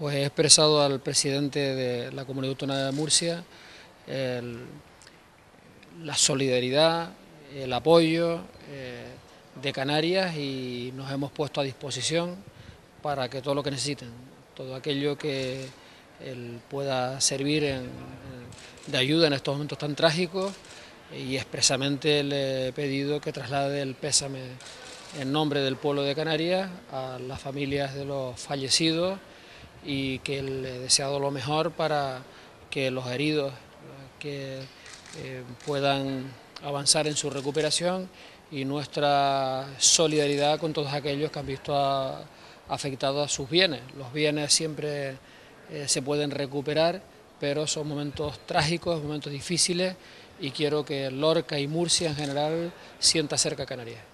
Pues he expresado al presidente de la Comunidad Autónoma de Murcia la solidaridad, el apoyo de Canarias, y nos hemos puesto a disposición para que todo lo que necesiten, todo aquello que él pueda servir de ayuda en estos momentos tan trágicos, y expresamente le he pedido que traslade el pésame en nombre del pueblo de Canarias a las familias de los fallecidos, y que le he deseado lo mejor para que los heridos puedan avanzar en su recuperación, y nuestra solidaridad con todos aquellos que han visto afectados a sus bienes. Los bienes siempre se pueden recuperar, pero son momentos trágicos, momentos difíciles, y quiero que Lorca y Murcia en general sienta cerca a Canarias.